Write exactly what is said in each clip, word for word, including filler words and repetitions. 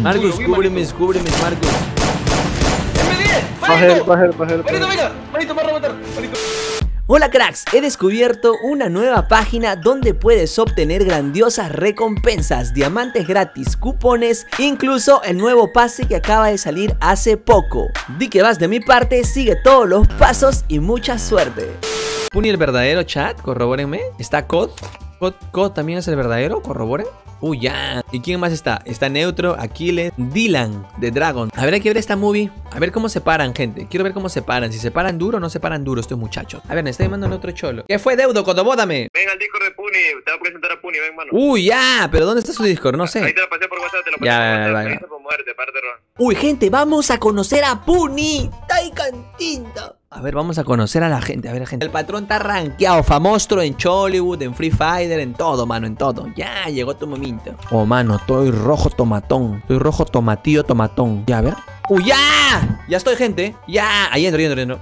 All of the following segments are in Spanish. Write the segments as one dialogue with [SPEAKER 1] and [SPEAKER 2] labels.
[SPEAKER 1] Marcus, cúbreme, cúbreme, Marcus.
[SPEAKER 2] Bajero, bajero, bajero.
[SPEAKER 3] Manito, venga, manito, para rematar, manito.
[SPEAKER 1] Hola cracks, he descubierto una nueva página donde puedes obtener grandiosas recompensas, diamantes gratis, cupones, incluso el nuevo pase que acaba de salir hace poco. Di que vas de mi parte, sigue todos los pasos y mucha suerte. Puni el verdadero, chat, corrobórenme. ¿Está C O D? C O D, C O D también es el verdadero, corroboren. Uy, ya. ¿Y quién más está? Está Neutro, Aquiles, Dylan de Dragon. A ver, hay que ver esta movie. A ver cómo se paran, gente. Quiero ver cómo se paran. Si se paran duro o no se paran duro estos muchachos. A ver, me está llamando Neutro Cholo. ¿Qué fue, Deudo? Codobódame.
[SPEAKER 4] Ven al Discord de Puni. Te voy a presentar a Puni, ven, mano.
[SPEAKER 1] Uy, ya. ¿Pero dónde está su Discord? No sé.
[SPEAKER 4] Ahí te lo pasé por WhatsApp, te lo pasé
[SPEAKER 1] Ya,
[SPEAKER 4] por WhatsApp.
[SPEAKER 1] vale, vale.
[SPEAKER 4] Ahí por muerte, parte, Ron.
[SPEAKER 1] Uy, gente, vamos a conocer a Puni. Está cantinta. A ver, vamos a conocer a la gente. A ver, gente. El patrón está rankeado, famoso en Chollywood, en Free Fire, en todo, mano, en todo. Ya llegó tu momento. Oh, mano, estoy rojo tomatón. Estoy rojo tomatillo tomatón. Ya, a ver. ¡Uy, ya! Ya estoy, gente. Ya. Ahí entro, ahí entro,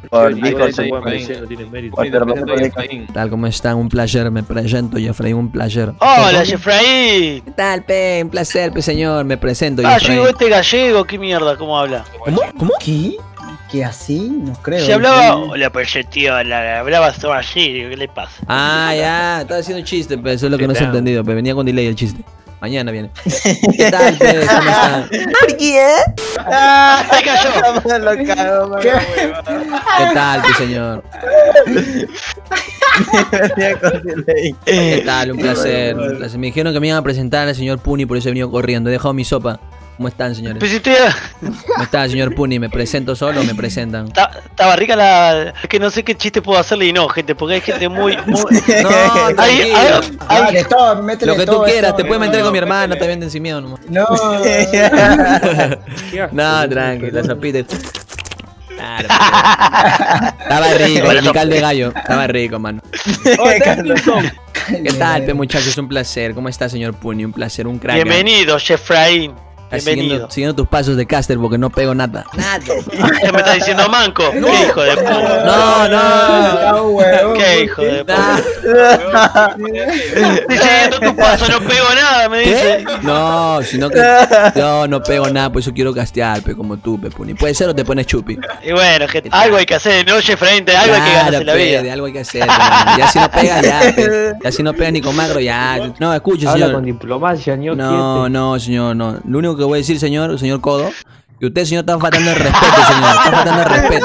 [SPEAKER 1] entro. Tal como están, un placer. Me presento, Jeffrey, un placer.
[SPEAKER 5] Hola, Jeffrey.
[SPEAKER 1] ¿Qué tal, pe? Un placer, pe, señor. Me presento,
[SPEAKER 5] Ah,
[SPEAKER 1] Jeffrey.
[SPEAKER 5] llegó este gallego. ¿Qué mierda? ¿Cómo habla?
[SPEAKER 1] ¿Cómo? ¿Cómo?
[SPEAKER 6] ¿Qué? ¿Que así? No creo.
[SPEAKER 5] Se hablaba... Hola, pues tío, la hablaba todo así. Digo, ¿qué le pasa?
[SPEAKER 1] Ah, ya. Estaba haciendo un chiste, pe. Eso es lo que no se ha entendido, pe. Venía con delay el chiste. Mañana viene. ¿Qué tal, pe? ¿Cómo están? ¿Por qué?
[SPEAKER 5] ¡Ah! ¡Se cayó!
[SPEAKER 6] Lo cago,
[SPEAKER 1] ¿Qué? ¿Qué tal, pe, señor? ¿Qué tal? Un placer, un placer. Me dijeron que me iban a presentar al señor Puni, por eso he venido corriendo. He dejado mi sopa. ¿Cómo están, señores?
[SPEAKER 5] Pues si te...
[SPEAKER 1] ¿Cómo está, señor Puni? ¿Me presento solo o me presentan?
[SPEAKER 5] Estaba rica la... Es que no sé qué chiste puedo hacerle y no, gente, porque hay gente muy... muy...
[SPEAKER 1] No,
[SPEAKER 5] Ahí,
[SPEAKER 1] tranquilo.
[SPEAKER 5] ahí, ahí.
[SPEAKER 6] Dale, todo, métele
[SPEAKER 1] Lo que tú
[SPEAKER 6] todo,
[SPEAKER 1] quieras,
[SPEAKER 6] todo,
[SPEAKER 1] te puedes
[SPEAKER 6] todo.
[SPEAKER 1] meter con mi hermana, te venden sin miedo nomás.
[SPEAKER 6] No.
[SPEAKER 1] No, tranqui, la sopita. Claro, estaba rico, el caldo de gallo. Estaba rico, mano. ¿Qué tal, pe, muchachos? Un placer. ¿Cómo está, señor Puni? Un placer, un crack.
[SPEAKER 5] Bienvenido, Jeffrey. Bienvenido.
[SPEAKER 1] Siguiendo, siguiendo tus pasos de caster porque no pego nada. Nada.
[SPEAKER 5] ¿Qué me está diciendo manco?
[SPEAKER 1] No.
[SPEAKER 5] ¿Qué hijo de puta?
[SPEAKER 1] No, no.
[SPEAKER 5] ¿Qué hijo de puta?
[SPEAKER 1] Nah.
[SPEAKER 5] Estoy siguiendo tu paso, no pego nada, me dice.
[SPEAKER 1] No, sino que yo no pego nada, por eso quiero castear, pe, como tú, pe, Puni. Puede ser o te pones chupi.
[SPEAKER 5] Y bueno, gente, algo hay que hacer, ¿no, Jeffrey? Algo hay que ganarse en la
[SPEAKER 1] pe,
[SPEAKER 5] vida.
[SPEAKER 1] de algo hay que hacer, pe, ya si no pega, ya, pe. Ya si no pega ni con magro, ya. No, escuche,
[SPEAKER 2] Habla
[SPEAKER 1] señor.
[SPEAKER 2] con diplomacia, ño.
[SPEAKER 1] No, no, señor, no. Lo único que voy a decir, señor, señor Codo, que usted, señor, está faltando el respeto, señor. Está faltando el respeto.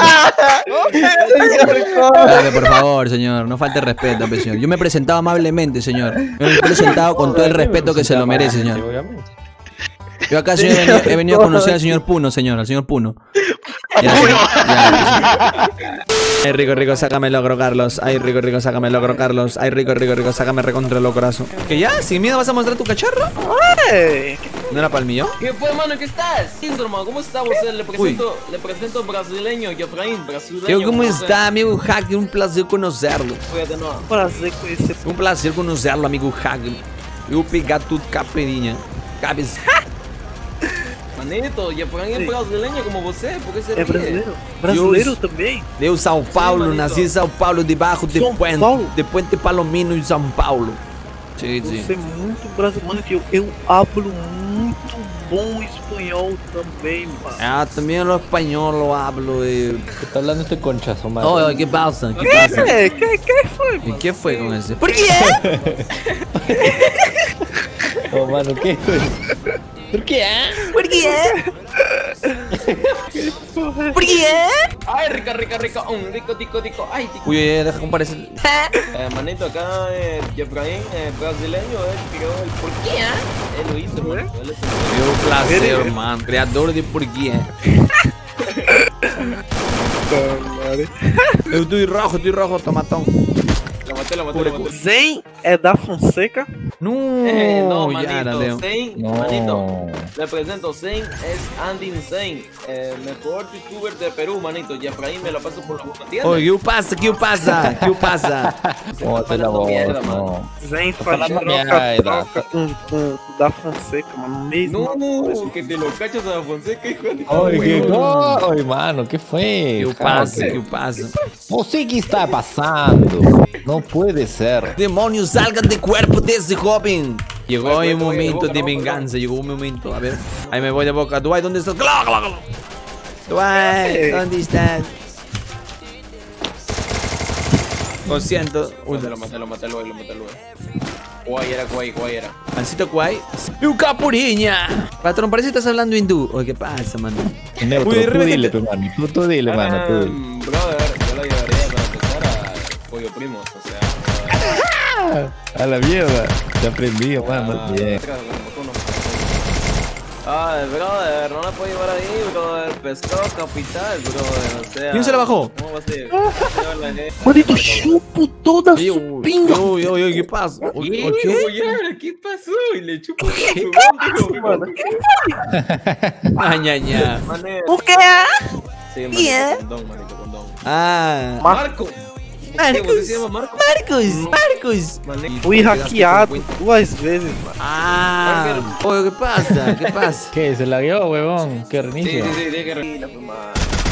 [SPEAKER 1] Dale, por favor, señor, no falte el respeto, pe, señor. Yo me he presentado amablemente, señor. Me he presentado con todo el respeto que se lo merece, señor. Yo acá, señor, he venido, he venido a conocer al señor Puno, señor, al señor Puno. Ya, ya, ay, rico, rico, sácame el logro, Carlos. Ay, rico, rico, sácame el logro, Carlos. Ay, rico, rico, rico, sácame recontra el locorazo. ¿Que ya? ¿Sin miedo vas a mostrar tu cacharro?
[SPEAKER 3] Ay.
[SPEAKER 1] ¿No era para el mío?
[SPEAKER 3] ¿Qué fue, mano? ¿Qué estás? Sí, hermano, ¿cómo está usted? Le presento, le presento brasileño, Jeffrain, brasileño.
[SPEAKER 1] ¿Cómo está, amigo Hacker? Un placer conocerlo.
[SPEAKER 3] Cuídate, no.
[SPEAKER 6] Prazer conhecer.
[SPEAKER 1] Um prazer conocerlo, amigo Hacker. Eu pegar tudo caperinha. Cabeça.
[SPEAKER 3] Manito, Jeffrain es brasileño como você, ¿por qué se
[SPEAKER 6] É
[SPEAKER 3] ríe?
[SPEAKER 6] brasileiro? Brasileiro também?
[SPEAKER 1] Eu, São Paulo,
[SPEAKER 3] Sim,
[SPEAKER 1] nasci em São Paulo, debaixo de
[SPEAKER 6] São
[SPEAKER 1] Puente,
[SPEAKER 6] Paulo?
[SPEAKER 1] de Puente Palomino, em São Paulo. Sim, sim.
[SPEAKER 6] Você é muito brasileiro. Mano, eu, eu hablo muito bom espanhol também, mano.
[SPEAKER 1] Ah, também eu espanhol eu hablo. E...
[SPEAKER 2] ¿Qué está hablando este conchazo, madre?
[SPEAKER 1] Oh, que passa? Que passa?
[SPEAKER 6] É, que, que foi,
[SPEAKER 1] E
[SPEAKER 6] mano?
[SPEAKER 1] que foi com esse? Por quê?
[SPEAKER 2] Oh, mano, ¿qué?
[SPEAKER 1] Por quê? Por quê? Por quê?
[SPEAKER 3] Ay, rica, rica, rica, un rico, tico, tico, ay, tico.
[SPEAKER 1] Ui, deixa comparecer.
[SPEAKER 3] Eh, manito, acá eh, Jeffrain, eh, brasileño, él creó el por qué, ¿eh? Él lo hizo, manito, él es el...
[SPEAKER 1] Meu prazer, mano. Criador de porquê. Eu estou rojo, estou rojo, tomatão.
[SPEAKER 3] Lo maté, lo maté, lo maté.
[SPEAKER 6] Zen é da Fonseca?
[SPEAKER 1] No,
[SPEAKER 3] Eh, no,
[SPEAKER 1] ya la
[SPEAKER 3] manito,
[SPEAKER 1] veo.
[SPEAKER 3] Zen,
[SPEAKER 2] No.
[SPEAKER 3] manito, le presento, Zen es Andy Zen, eh, mejor youtuber de Perú, manito, Jeffrain me lo paso por la boca, ¿entiendes?
[SPEAKER 1] Oi, que passa, que passa, que passa.
[SPEAKER 3] Se
[SPEAKER 2] ¿Cómo
[SPEAKER 3] está
[SPEAKER 2] te la
[SPEAKER 3] falando
[SPEAKER 2] voz?
[SPEAKER 3] mierda, mano.
[SPEAKER 2] No.
[SPEAKER 6] Zen faz
[SPEAKER 2] falando
[SPEAKER 6] troca,
[SPEAKER 2] merda.
[SPEAKER 6] troca com, com da Fonseca, mano. Mesmo.
[SPEAKER 3] No, que te lo cachas a Fonseca, hijo de...
[SPEAKER 2] Ay, qué Ay, mano, ¿qué fue?
[SPEAKER 1] Que passa, que passa.
[SPEAKER 2] ¿Você que está pasando? No puede ser.
[SPEAKER 1] Demônios, salga de cuerpo desse Robin. Llegó
[SPEAKER 3] Ay,
[SPEAKER 1] un
[SPEAKER 3] voy, voy,
[SPEAKER 1] momento
[SPEAKER 3] voy,
[SPEAKER 1] de
[SPEAKER 3] voy,
[SPEAKER 1] venganza, llegó un momento. A ver, ahí me voy de boca. Dwight, ¿dónde estás? ¡Clac, clac, clac! Dwight, ¿dónde estás? Lo siento. Uy,
[SPEAKER 3] Matelo, matelo, matelo, lo matelo. Guay era, guay, guay era.
[SPEAKER 1] Pancito Kwai. ¡Un capuriña! Patrón, parece que estás hablando hindú. Oye, ¿qué pasa, mano?
[SPEAKER 2] Neutro,
[SPEAKER 1] Uy, de
[SPEAKER 2] tú
[SPEAKER 1] repente-
[SPEAKER 2] dile, pe, mano. Tú, tú dile, mano. Tú dile.
[SPEAKER 3] Um, brother, yo la llevaría para empezar a Pollo Primos, o sea.
[SPEAKER 2] A la mierda. Te aprendí, mano.
[SPEAKER 3] Ah,
[SPEAKER 2] Bien.
[SPEAKER 3] Ay, brother, no la puedo llevar ahí, brother. Pescado capital, brother. O sea.
[SPEAKER 1] ¿Quién se la bajó?
[SPEAKER 3] ¿Cómo va a ser?
[SPEAKER 6] Manito, chupo toda
[SPEAKER 1] Uy,
[SPEAKER 6] su
[SPEAKER 1] uy,
[SPEAKER 6] pinga.
[SPEAKER 1] uy, uy, uy, ¿qué pasa? Uy,
[SPEAKER 3] ¿Qué?
[SPEAKER 1] uy, ¿qué?
[SPEAKER 3] Oye, ¿qué pasó? Y le chupo su
[SPEAKER 6] Mano,
[SPEAKER 1] Ah, ña, ña.
[SPEAKER 6] ¿O qué?
[SPEAKER 3] Sí, manito,
[SPEAKER 6] Bien.
[SPEAKER 3] condón, manito, condón.
[SPEAKER 1] Ah.
[SPEAKER 3] Marco. ¿Qué? ¿Usted se llama Marco?
[SPEAKER 1] Marcos, Marcos.
[SPEAKER 3] Manito.
[SPEAKER 6] Fui hackeado duas vezes, mano.
[SPEAKER 1] Ah. Oye, ¿qué pasa? ¿Qué pasa?
[SPEAKER 2] ¿Qué? ¿Se la dio, huevón? ¿Qué
[SPEAKER 3] Sí,
[SPEAKER 2] reinicio?
[SPEAKER 3] sí, sí, tiene que reírla, pues, man.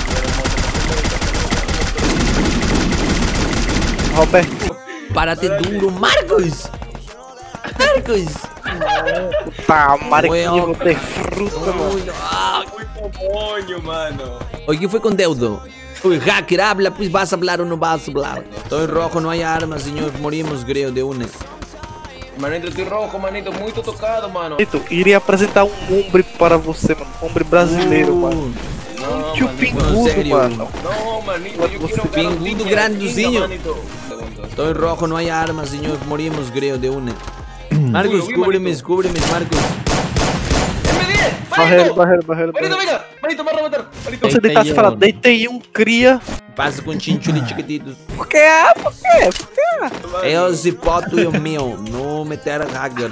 [SPEAKER 6] Roberto,
[SPEAKER 1] Párate duro, Marcos. Marcos.
[SPEAKER 6] puta madre, que
[SPEAKER 1] Weón.
[SPEAKER 6] llevo de fruta, mano.
[SPEAKER 1] Uy, no. Ah.
[SPEAKER 3] Muy moño, mano.
[SPEAKER 1] Oye, ¿qué fue con Deudo? Uy, hacker, habla, pues vas a hablar o no vas a hablar. Estoy rojo, no hay armas, señor. Morimos, creo, de una.
[SPEAKER 3] Manito, estoy rojo, manito, muy tocado, mano.
[SPEAKER 6] Manito, iria apresentar um homem para você, mano. Um homem brasileiro, mano.
[SPEAKER 3] No,
[SPEAKER 6] Um tio
[SPEAKER 3] manito.
[SPEAKER 6] pingudo,
[SPEAKER 1] serio?
[SPEAKER 6] mano.
[SPEAKER 3] No, manito, yo quiero
[SPEAKER 1] Pingudo
[SPEAKER 3] garantía,
[SPEAKER 1] granduzinho.
[SPEAKER 3] manito. Segundo.
[SPEAKER 1] Estoy rojo, no hay armas, señor. Morimos, creo, de una. Marcos,
[SPEAKER 3] Uy, uy,
[SPEAKER 1] cúbreme,
[SPEAKER 3] manito.
[SPEAKER 1] cúbreme, Marcos.
[SPEAKER 3] eme diez,
[SPEAKER 6] Barreiro,
[SPEAKER 3] manito.
[SPEAKER 6] barreiro, barreiro,
[SPEAKER 3] Manito,
[SPEAKER 6] barreiro.
[SPEAKER 3] venga. Manito, para matar. Manito.
[SPEAKER 6] Você deitasse e falar, deitei um cria.
[SPEAKER 1] Passa com chinchuli chiquititos.
[SPEAKER 6] Por quê? Por quê? Por quê?
[SPEAKER 1] É o zipoto e o meu. Não meter hacker.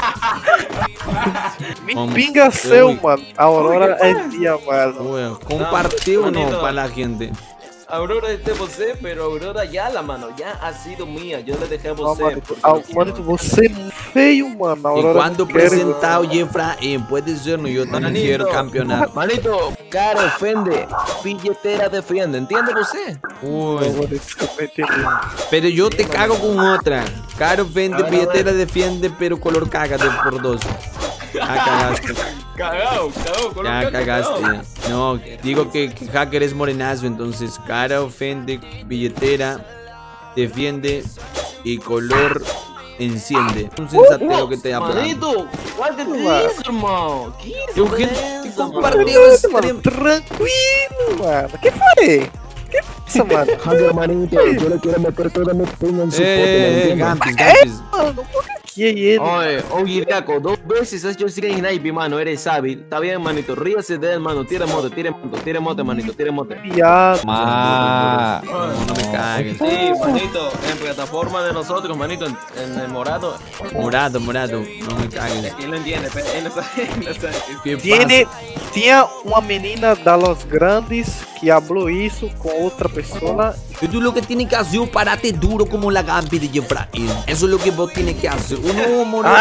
[SPEAKER 6] Me
[SPEAKER 1] Vamos.
[SPEAKER 6] pinga seu,
[SPEAKER 1] Ui.
[SPEAKER 6] mano. A Aurora é dia, mano.
[SPEAKER 1] Ué, compartiu ou não
[SPEAKER 3] Manito.
[SPEAKER 1] para a gente?
[SPEAKER 3] Aurora es de você, pero Aurora ya la mano, ya ha sido mía. Yo le dejé a
[SPEAKER 6] Não,
[SPEAKER 3] você.
[SPEAKER 6] manito, a, manito, você é muito feio, mano. A
[SPEAKER 1] E
[SPEAKER 6] Aurora
[SPEAKER 1] quando
[SPEAKER 6] não quer
[SPEAKER 1] apresentar o Jefraim, pode ser, no, eu também
[SPEAKER 3] Manito.
[SPEAKER 1] quero campeonato.
[SPEAKER 3] Manito, cara ofende, billetera defiende, ¿entiende você?
[SPEAKER 1] Uy,
[SPEAKER 6] você. Eu não entendi.
[SPEAKER 1] pero yo te cago con otra. Caro vende, billetera defiende, pero color caga de por dos. Ah, cagaste.
[SPEAKER 3] Cagao, cagao, con
[SPEAKER 1] Ya cagaste. No, digo que, que hacker es morenazo, entonces cara ofende, billetera defiende y color enciende. Un sensatero que te ha pagado.
[SPEAKER 3] Manito, ¿cuál te dice, hermano? ¿Qué
[SPEAKER 1] Eu
[SPEAKER 3] es
[SPEAKER 1] que
[SPEAKER 3] eso, mano?
[SPEAKER 1] compartiu
[SPEAKER 6] Mano,
[SPEAKER 1] extremo.
[SPEAKER 6] tranquilo, mano. Que foi? Que isso, mano?
[SPEAKER 7] Hacker, manito, yo le quiero meter toda mi piña en su pote, ¿me
[SPEAKER 1] Eh, eh,
[SPEAKER 7] entiendes?
[SPEAKER 1] Gampis, Gampis.
[SPEAKER 6] Mano, por que é ele?
[SPEAKER 3] Oye, oye, Iriaco, dos veces has hecho siguen snipe, mano, eres hábil. Está bien, manito, ríase de él, mano. Tire mote, tire mote, tire mote, manito, tire mote.
[SPEAKER 6] Viado.
[SPEAKER 2] Ma.
[SPEAKER 1] No, no me cagues.
[SPEAKER 3] Sí, manito, en plataforma de nosotros, manito, en, en el morado.
[SPEAKER 1] Morado, morado, no me cagues.
[SPEAKER 3] Él no entiende, pero él no sabe, él no sabe.
[SPEAKER 1] ¿Qué
[SPEAKER 6] Tiene,
[SPEAKER 1] pasa?
[SPEAKER 6] tinha uma menina da Los Grandes que habló isso com outra pessoa.
[SPEAKER 1] Y tú lo que tienes que hacer es pararte duro como la Gampi de Jefraim. Eso es lo que vos tienes que hacer. Uno murió.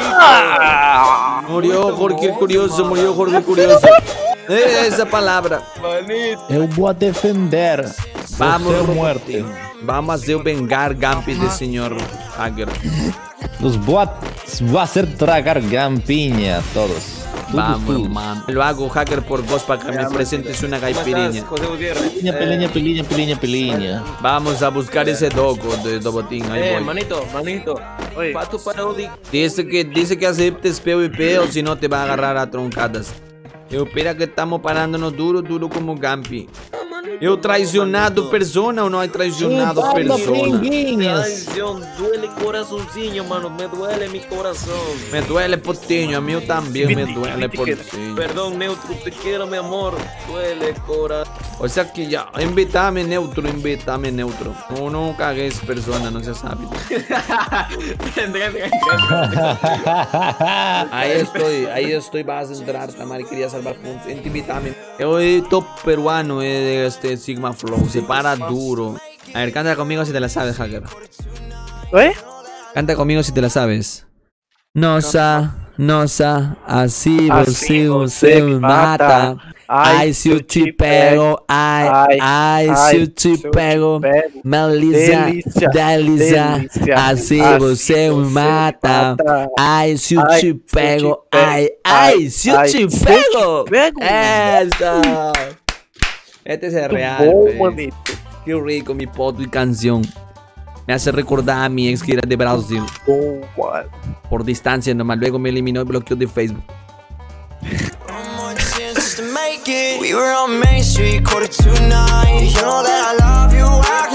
[SPEAKER 6] Ah!
[SPEAKER 1] Murió Jorge el Curioso, murió Jorge el Curioso. Eh, esa palabra.
[SPEAKER 3] Manito.
[SPEAKER 2] Eu vou defender.
[SPEAKER 1] Vamos,
[SPEAKER 2] Você é
[SPEAKER 1] Robotinho.
[SPEAKER 2] muerte.
[SPEAKER 1] Vamos a hacer vengar Gampi de señor hacker.
[SPEAKER 2] Los bots va a hacer tragar gampiña todos. Todos,
[SPEAKER 1] Vamos,
[SPEAKER 2] todos.
[SPEAKER 1] hermano. Lo hago hacker por vos para que me presentes una
[SPEAKER 3] ¿Cómo estás,
[SPEAKER 1] gaipiriña.
[SPEAKER 3] José Gutiérrez?
[SPEAKER 2] Peliña, peliña, peliña, peliña, peliña.
[SPEAKER 1] Vamos a buscar ese dogo de Robotín.
[SPEAKER 3] Eh,
[SPEAKER 1] Ahí
[SPEAKER 3] eh,
[SPEAKER 1] voy.
[SPEAKER 3] manito, manito.
[SPEAKER 6] Oi.
[SPEAKER 3] Pato parodi.
[SPEAKER 1] Dice que, dice que aceptes P V P o si no te va a agarrar a troncadas. Eu espera que estamos parándonos duro, duro como Gampi. Eu traicionado persona ou não é traicionado
[SPEAKER 2] Anda,
[SPEAKER 1] persona?
[SPEAKER 2] pinguinhas.
[SPEAKER 3] Traición, duele corazoncillo, mano, me duele mi corazón.
[SPEAKER 1] Me duele potinho, a mim também me duele potinho.
[SPEAKER 3] Perdón, Neutro, te quiero, mi amor. Duele corazón.
[SPEAKER 1] O sea que ya, invítame neutro, invítame neutro. No, no cagues persona, no se sabe. Ahí estoy, ahí estoy, vas a entrar, Tamari, quería salvar puntos. Invítame. Eu top peruano eh, de este Sigma Flow, se para duro. A ver, canta conmigo si te la sabes, hacker.
[SPEAKER 6] Oi?
[SPEAKER 1] Canta conmigo si te la sabes. Nossa, nossa, assim
[SPEAKER 6] Assim
[SPEAKER 1] você,
[SPEAKER 6] você
[SPEAKER 1] você
[SPEAKER 6] me
[SPEAKER 1] me mata.
[SPEAKER 6] mata.
[SPEAKER 1] Ay, si eu te pego, ai, ai, se eu te pego, Melissa,
[SPEAKER 6] delícia,
[SPEAKER 1] delícia,
[SPEAKER 6] delícia,
[SPEAKER 1] assim
[SPEAKER 6] assim
[SPEAKER 1] você me
[SPEAKER 6] você
[SPEAKER 1] mata.
[SPEAKER 6] mata.
[SPEAKER 1] Ai, se eu
[SPEAKER 6] Ai,
[SPEAKER 1] te
[SPEAKER 6] se eu
[SPEAKER 1] pego,
[SPEAKER 6] te pego,
[SPEAKER 1] ai, ai,
[SPEAKER 6] ai,
[SPEAKER 1] se eu
[SPEAKER 6] ai,
[SPEAKER 1] te
[SPEAKER 6] se eu te
[SPEAKER 1] pego.
[SPEAKER 6] pego.
[SPEAKER 1] Essa. Este es el real.
[SPEAKER 6] Bom,
[SPEAKER 1] pues.
[SPEAKER 6] manito.
[SPEAKER 1] Qué rico mi poto y canción. Me hace recordar a mi ex que era de Brasil.
[SPEAKER 6] Bom, mano.
[SPEAKER 1] Por distancia nomás. Luego me eliminó y bloqueó de Facebook.
[SPEAKER 8] We were on Main Street, quarter to nine. You know that I love you, I